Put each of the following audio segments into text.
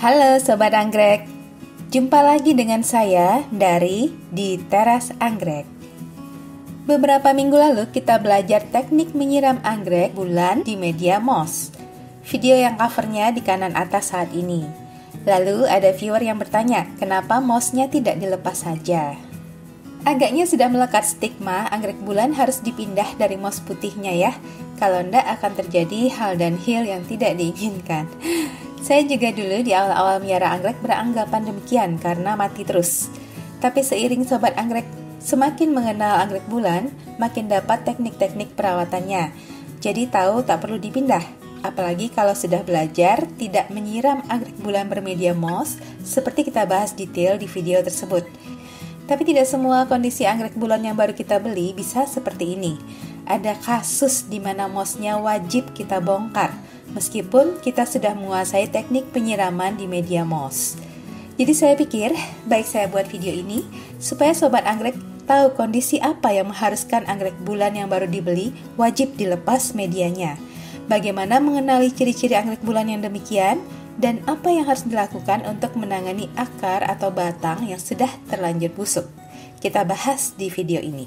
Halo Sobat Anggrek, jumpa lagi dengan saya dari Di Teras Anggrek. Beberapa minggu lalu kita belajar teknik menyiram anggrek bulan di media moss. Video yang covernya di kanan atas saat ini. Lalu ada viewer yang bertanya, kenapa mossnya tidak dilepas saja? Agaknya sudah melekat stigma anggrek bulan harus dipindah dari moss putihnya ya. Kalau enggak akan terjadi hal dan hil yang tidak diinginkan. Saya juga dulu di awal-awal miara anggrek beranggapan demikian karena mati terus. Tapi seiring Sobat Anggrek semakin mengenal anggrek bulan, makin dapat teknik-teknik perawatannya. Jadi tahu tak perlu dipindah. Apalagi kalau sudah belajar tidak menyiram anggrek bulan bermedia moss seperti kita bahas detail di video tersebut. Tapi tidak semua kondisi anggrek bulan yang baru kita beli bisa seperti ini. Ada kasus di mana mossnya wajib kita bongkar, meskipun kita sudah menguasai teknik penyiraman di media moss. Jadi saya pikir, baik saya buat video ini, supaya Sobat Anggrek tahu kondisi apa yang mengharuskan anggrek bulan yang baru dibeli wajib dilepas medianya. Bagaimana mengenali ciri-ciri anggrek bulan yang demikian, dan apa yang harus dilakukan untuk menangani akar atau batang yang sudah terlanjur busuk. Kita bahas di video ini.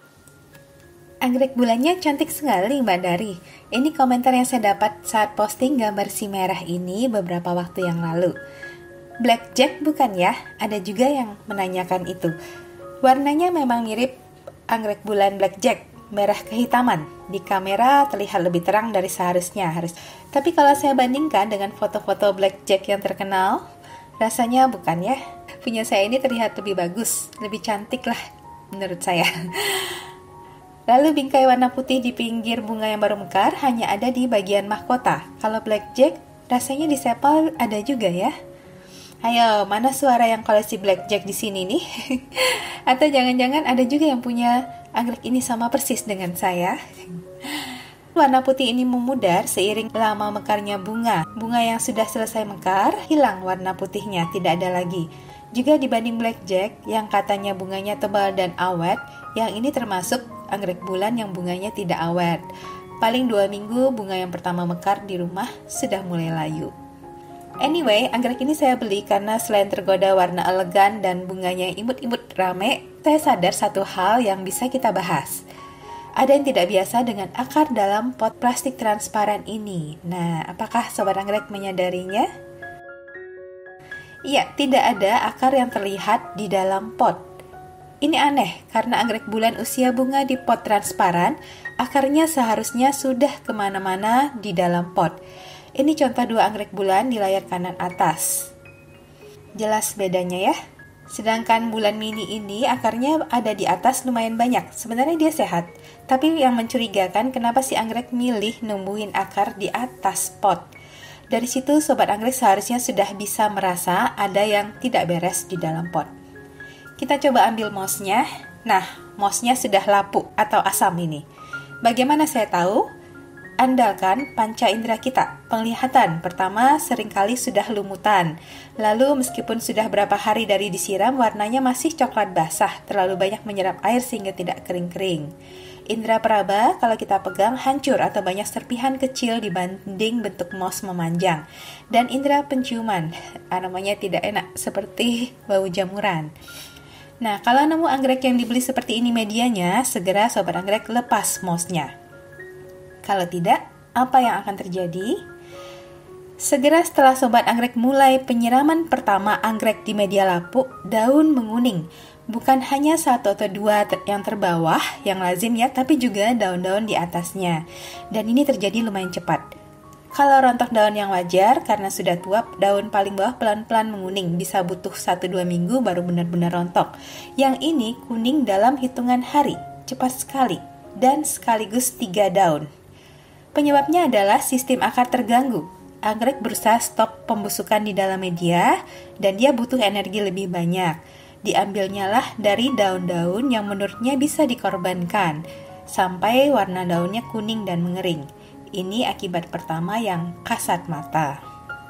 Anggrek bulannya cantik sekali Mbak Dari. Ini komentar yang saya dapat saat posting gambar si merah ini beberapa waktu yang lalu. Blackjack bukan ya? Ada juga yang menanyakan itu. Warnanya memang mirip anggrek bulan blackjack, merah kehitaman. Di kamera terlihat lebih terang dari seharusnya. Tapi kalau saya bandingkan dengan foto-foto blackjack yang terkenal, rasanya bukan ya. Punya saya ini terlihat lebih bagus, lebih cantik lah menurut saya. Lalu bingkai warna putih di pinggir bunga yang baru mekar hanya ada di bagian mahkota. Kalau blackjack, rasanya di sepal ada juga ya. Ayo, mana suara yang koleksi blackjack di sini nih? Atau jangan-jangan ada juga yang punya anggrek ini sama persis dengan saya. Warna putih ini memudar seiring lama mekarnya bunga. Bunga yang sudah selesai mekar, hilang warna putihnya, tidak ada lagi. Juga dibanding blackjack yang katanya bunganya tebal dan awet, yang ini termasuk anggrek bulan yang bunganya tidak awet. Paling 2 minggu bunga yang pertama mekar di rumah sudah mulai layu. Anyway, anggrek ini saya beli karena selain tergoda warna elegan dan bunganya imut-imut rame, saya sadar satu hal yang bisa kita bahas. Ada yang tidak biasa dengan akar dalam pot plastik transparan ini. Nah, apakah Sobat Anggrek menyadarinya? Iya, tidak ada akar yang terlihat di dalam pot. Ini aneh, karena anggrek bulan usia bunga di pot transparan, akarnya seharusnya sudah kemana-mana di dalam pot. Ini contoh 2 anggrek bulan di layar kanan atas. Jelas bedanya ya? Sedangkan bulan mini ini akarnya ada di atas lumayan banyak. Sebenarnya dia sehat. Tapi yang mencurigakan kenapa si anggrek milih numbuhin akar di atas pot. Dari situ Sobat Anggrek seharusnya sudah bisa merasa ada yang tidak beres di dalam pot. Kita coba ambil mossnya. Nah, mossnya sudah lapuk atau asam ini. Bagaimana saya tahu? Andalkan panca indera kita. Penglihatan pertama seringkali sudah lumutan. Lalu meskipun sudah berapa hari dari disiram, warnanya masih coklat basah, terlalu banyak menyerap air sehingga tidak kering-kering. Indera peraba kalau kita pegang hancur atau banyak serpihan kecil dibanding bentuk moss memanjang. Dan indera penciuman, aromanya tidak enak seperti bau jamuran. Nah, kalau nemu anggrek yang dibeli seperti ini medianya, segera Sobat Anggrek lepas mossnya. Kalau tidak, apa yang akan terjadi? Segera setelah Sobat Anggrek mulai penyiraman pertama anggrek di media lapuk, daun menguning. Bukan hanya 1 atau 2 yang terbawah, yang lazim ya, tapi juga daun-daun di atasnya. Dan ini terjadi lumayan cepat. Kalau rontok daun yang wajar, karena sudah tua, daun paling bawah pelan-pelan menguning. Bisa butuh 1-2 minggu baru benar-benar rontok. Yang ini kuning dalam hitungan hari, cepat sekali. Dan sekaligus 3 daun. Penyebabnya adalah sistem akar terganggu. Anggrek berusaha stop pembusukan di dalam media dan dia butuh energi lebih banyak. Diambilnya lah dari daun-daun yang menurutnya bisa dikorbankan sampai warna daunnya kuning dan mengering. Ini akibat pertama yang kasat mata.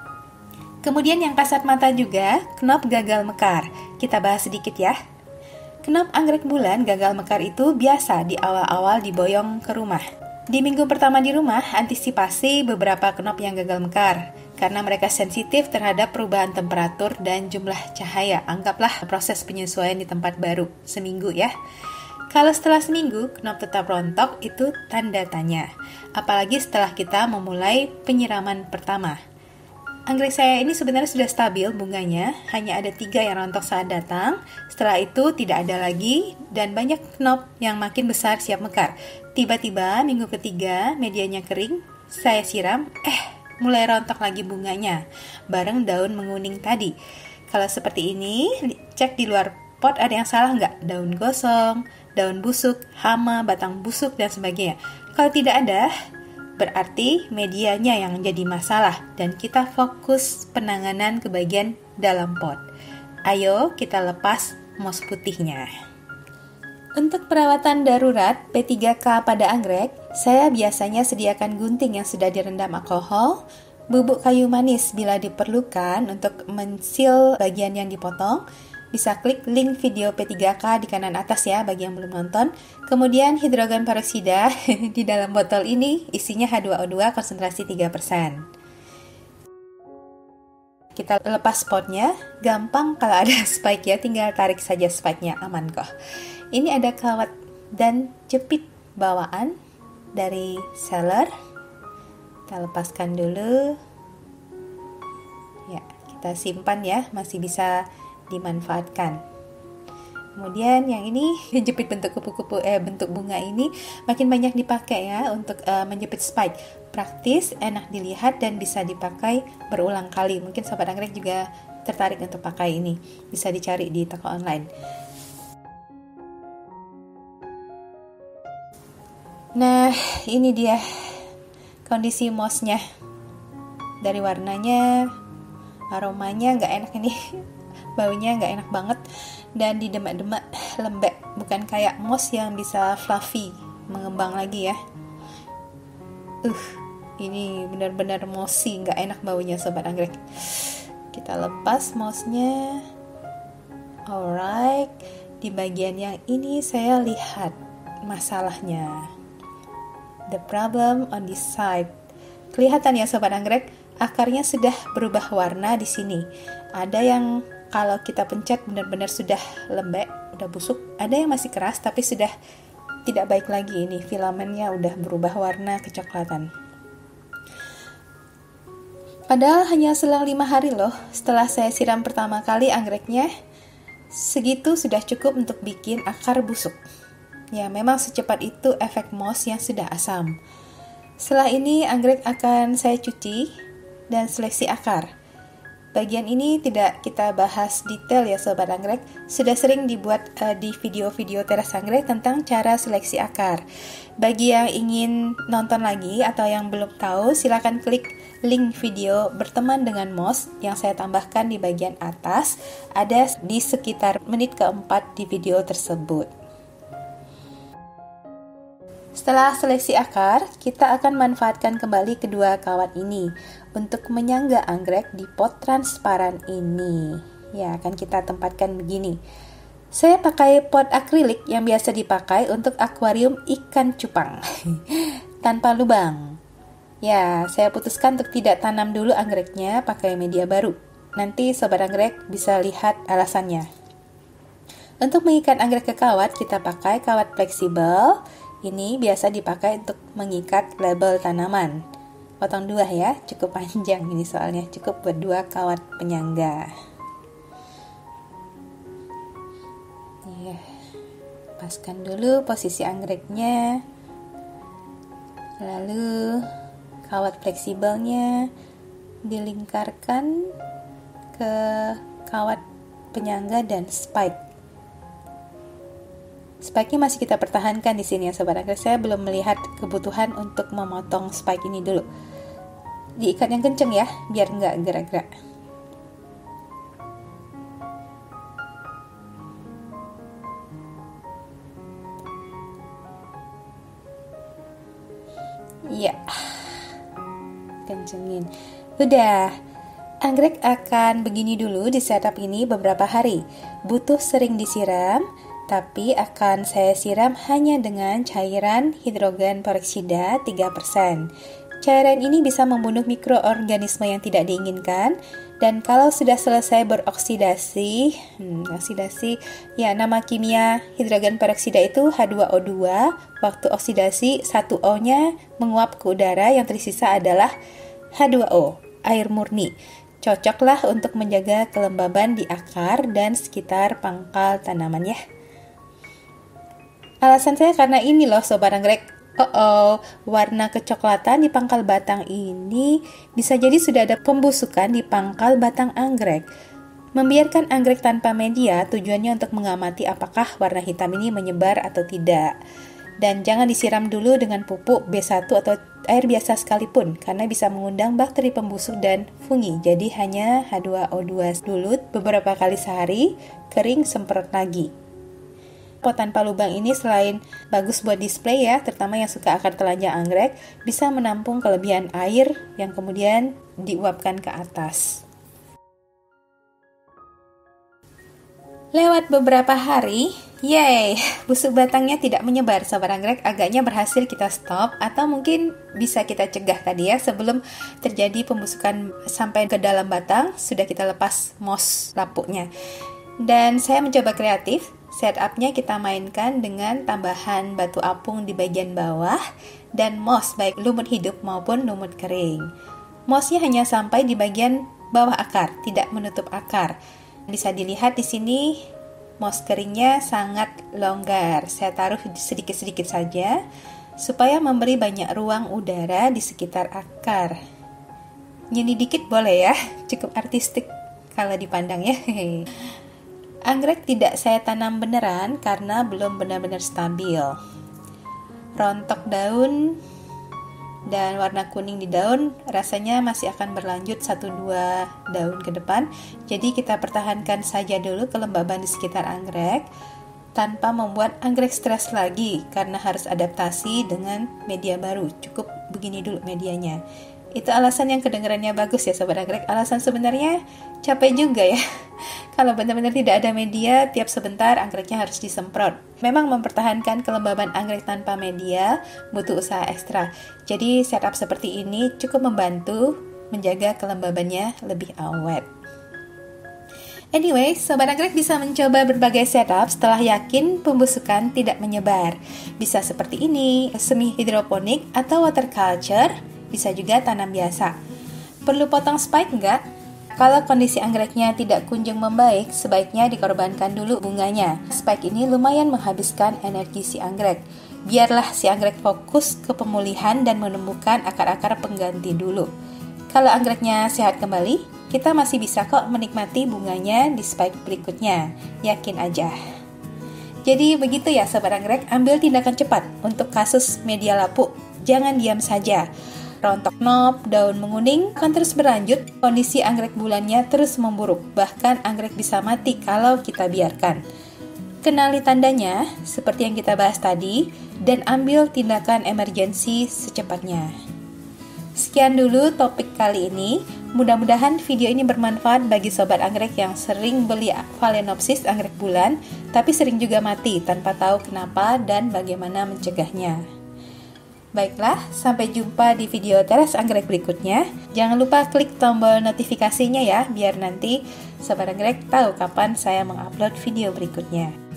Kemudian yang kasat mata juga, knop gagal mekar. Kita bahas sedikit ya. Knop anggrek bulan gagal mekar itu biasa di awal-awal diboyong ke rumah. Di minggu pertama di rumah, antisipasi beberapa knop yang gagal mekar. karena mereka sensitif terhadap perubahan temperatur dan jumlah cahaya. Anggaplah proses penyesuaian di tempat baru seminggu ya. Kalau setelah seminggu knop tetap rontok, itu tanda tanya. Apalagi setelah kita memulai penyiraman pertama. Anggrek saya ini sebenarnya sudah stabil bunganya, hanya ada 3 yang rontok saat datang. Setelah itu tidak ada lagi dan banyak knop yang makin besar siap mekar. Tiba-tiba minggu ketiga medianya kering, saya siram, mulai rontok lagi bunganya, bareng daun menguning tadi. Kalau seperti ini, cek di luar pot ada yang salah nggak? Daun gosong, daun busuk, hama, batang busuk, dan sebagainya. Kalau tidak ada, berarti medianya yang jadi masalah dan kita fokus penanganan ke bagian dalam pot. Ayo kita lepas moss putihnya. Untuk perawatan darurat P3K pada anggrek, saya biasanya sediakan gunting yang sudah direndam alkohol, bubuk kayu manis bila diperlukan untuk mensil bagian yang dipotong. Bisa klik link video P3K di kanan atas ya bagi yang belum nonton. Kemudian hidrogen peroksida di dalam botol ini isinya H2O2 konsentrasi 3%. Kita lepas potnya, gampang kalau ada spike ya, tinggal tarik saja spike-nya, aman kok. Ini ada kawat dan jepit bawaan dari seller. Kita lepaskan dulu. Ya, kita simpan ya, masih bisa dimanfaatkan. Kemudian yang ini jepit bentuk kupu-kupu bentuk bunga ini makin banyak dipakai ya untuk menjepit spike. Praktis, enak dilihat dan bisa dipakai berulang kali. Mungkin sobat anggrek juga tertarik untuk pakai ini. Bisa dicari di toko online. Nah, ini dia kondisi mossnya. Dari warnanya, aromanya nggak enak ini. Baunya nggak enak banget dan di demak-demak lembek, bukan kayak moss yang bisa fluffy mengembang lagi ya. Ini benar-benar mossy, nggak enak baunya sobat anggrek. Kita lepas mossnya. Alright, di bagian yang ini saya lihat masalahnya. The problem on this side. Kelihatan ya sobat anggrek, akarnya sudah berubah warna di sini. Ada yang kalau kita pencet benar-benar sudah lembek, udah busuk. Ada yang masih keras tapi sudah tidak baik lagi ini. Filamennya udah berubah warna kecoklatan. Padahal hanya selang 5 hari loh setelah saya siram pertama kali anggreknya. Segitu sudah cukup untuk bikin akar busuk. Ya, memang secepat itu efek moss yang sudah asam. Setelah ini anggrek akan saya cuci dan seleksi akar. Bagian ini tidak kita bahas detail ya sobat anggrek. Sudah sering dibuat di video-video teras anggrek tentang cara seleksi akar. Bagi yang ingin nonton lagi atau yang belum tahu, silakan klik link video berteman dengan moss yang saya tambahkan di bagian atas. Ada di sekitar menit keempat di video tersebut. Setelah seleksi akar, kita akan manfaatkan kembali kedua kawat ini untuk menyangga anggrek di pot transparan ini. Ya, akan kita tempatkan begini. Saya pakai pot akrilik yang biasa dipakai untuk akuarium ikan cupang tanpa lubang. Ya, saya putuskan untuk tidak tanam dulu anggreknya pakai media baru. Nanti sobat anggrek bisa lihat alasannya. Untuk mengikat anggrek ke kawat, kita pakai kawat fleksibel. Ini biasa dipakai untuk mengikat label tanaman. Potong 2 ya, cukup panjang ini soalnya, cukup buat 2 kawat penyangga. Paskan dulu posisi anggreknya. Lalu kawat fleksibelnya dilingkarkan ke kawat penyangga dan spike. Spike-nya masih kita pertahankan di sini ya sobat anggrek. Saya belum melihat kebutuhan untuk memotong spike ini dulu. Diikat yang kenceng ya, biar nggak gerak-gerak. Ya, kencengin. Udah. Anggrek akan begini dulu di setup ini beberapa hari. Butuh sering disiram, tapi akan saya siram hanya dengan cairan hidrogen peroksida 3%. Cairan ini bisa membunuh mikroorganisme yang tidak diinginkan, dan kalau sudah selesai beroksidasi, ya nama kimia hidrogen peroksida itu H2O2. Waktu oksidasi 1O-nya menguap ke udara, yang tersisa adalah H2O, air murni. Cocoklah untuk menjaga kelembaban di akar dan sekitar pangkal tanaman ya. Alasan saya karena ini loh Sobat Anggrek. Warna kecoklatan di pangkal batang ini bisa jadi sudah ada pembusukan di pangkal batang anggrek. Membiarkan anggrek tanpa media tujuannya untuk mengamati apakah warna hitam ini menyebar atau tidak. Dan jangan disiram dulu dengan pupuk B1 atau air biasa sekalipun, karena bisa mengundang bakteri pembusuk dan fungi. Jadi hanya H2O2 dulu beberapa kali sehari, kering semprot lagi. Pot tanpa lubang ini selain bagus buat display ya, terutama yang suka akar telanjang anggrek, bisa menampung kelebihan air yang kemudian diuapkan ke atas. Lewat beberapa hari, busuk batangnya tidak menyebar Sobat Anggrek, agaknya berhasil kita stop atau mungkin bisa kita cegah tadi ya, sebelum terjadi pembusukan sampai ke dalam batang, sudah kita lepas moss lapuknya. Dan saya mencoba kreatif. Setupnya kita mainkan dengan tambahan batu apung di bagian bawah dan moss baik lumut hidup maupun lumut kering. Mossnya hanya sampai di bagian bawah akar, tidak menutup akar. Bisa dilihat di sini moss keringnya sangat longgar. Saya taruh sedikit-sedikit saja supaya memberi banyak ruang udara di sekitar akar. Nyeni dikit boleh ya, cukup artistik kalau dipandang ya. Anggrek tidak saya tanam beneran karena belum benar-benar stabil. Rontok daun dan warna kuning di daun rasanya masih akan berlanjut 1-2 daun ke depan. Jadi kita pertahankan saja dulu kelembaban di sekitar anggrek tanpa membuat anggrek stres lagi karena harus adaptasi dengan media baru. Cukup begini dulu medianya. Itu alasan yang kedengarannya bagus ya Sobat Anggrek. Alasan sebenarnya capek juga ya. Kalau benar-benar tidak ada media, tiap sebentar anggreknya harus disemprot. Memang mempertahankan kelembaban anggrek tanpa media butuh usaha ekstra. Jadi setup seperti ini cukup membantu menjaga kelembabannya lebih awet. Anyway, Sobat Anggrek bisa mencoba berbagai setup setelah yakin pembusukan tidak menyebar. Bisa seperti ini, semi hidroponik atau water culture. Bisa juga tanam biasa. Perlu potong spike enggak? Kalau kondisi anggreknya tidak kunjung membaik, sebaiknya dikorbankan dulu bunganya. Spike ini lumayan menghabiskan energi si anggrek. Biarlah si anggrek fokus ke pemulihan dan menumbuhkan akar-akar pengganti dulu. Kalau anggreknya sehat kembali, kita masih bisa kok menikmati bunganya di spike berikutnya. Yakin aja. Jadi begitu ya Sobat Anggrek, ambil tindakan cepat untuk kasus media lapuk. Jangan diam saja. Rontok knob, daun menguning akan terus berlanjut, kondisi anggrek bulannya terus memburuk, bahkan anggrek bisa mati kalau kita biarkan. Kenali tandanya, seperti yang kita bahas tadi, dan ambil tindakan emergensi secepatnya. Sekian dulu topik kali ini, mudah-mudahan video ini bermanfaat bagi Sobat Anggrek yang sering beli Phalaenopsis anggrek bulan, tapi sering juga mati tanpa tahu kenapa dan bagaimana mencegahnya. Baiklah, sampai jumpa di video teras anggrek berikutnya. Jangan lupa klik tombol notifikasinya ya, biar nanti Sobat Anggrek tahu kapan saya mengupload video berikutnya.